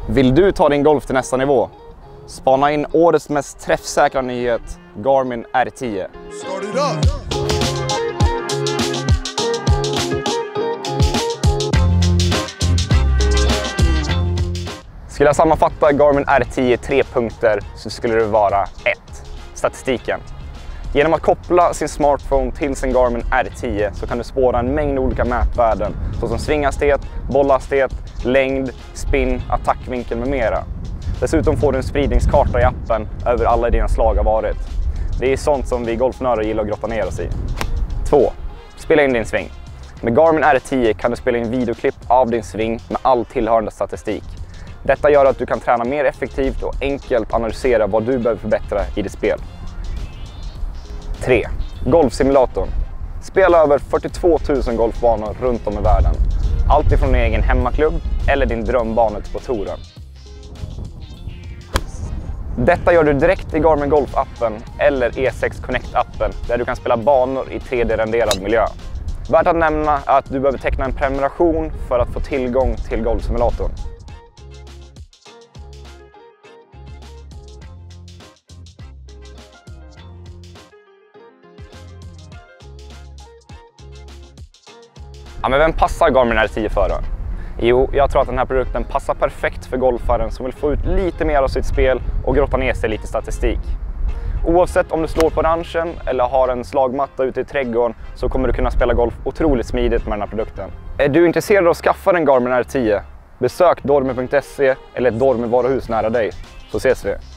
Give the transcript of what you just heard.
Vill du ta din golf till nästa nivå? Spana in årets mest träffsäkra nyhet, Garmin R10. Skulle jag sammanfatta Garmin R10 i 3 punkter så skulle det vara 1. Statistiken. Genom att koppla sin smartphone till sin Garmin R10 så kan du spåra en mängd olika mätvärden såsom svinghastighet, bollhastighet, längd, spin, attackvinkel med mera. Dessutom får du en spridningskarta i appen över alla dina slag har varit. Det är sånt som vi golfnördar gillar att grotta ner oss i. 2. Spela in din sving. Med Garmin R10 kan du spela in videoklipp av din sving med all tillhörande statistik. Detta gör att du kan träna mer effektivt och enkelt analysera vad du behöver förbättra i ditt spel. 3. Golfsimulatorn. Spela över 42 000 golfbanor runt om i världen. Allt ifrån din egen hemmaklubb eller din drömbana på touren. Detta gör du direkt i Garmin Golf-appen eller E6 Connect-appen där du kan spela banor i 3D-renderad miljö. Värt att nämna är att du behöver teckna en prenumeration för att få tillgång till golfsimulatorn. Ja, men vem passar Garmin R10 för då? Jo, jag tror att den här produkten passar perfekt för golfaren som vill få ut lite mer av sitt spel och grotta ner sig lite statistik. Oavsett om du slår på ranchen eller har en slagmatta ute i trädgården så kommer du kunna spela golf otroligt smidigt med den här produkten. Är du intresserad av att skaffa en Garmin R10? Besök dormi.se eller ett Dormi varuhus nära dig, så ses vi!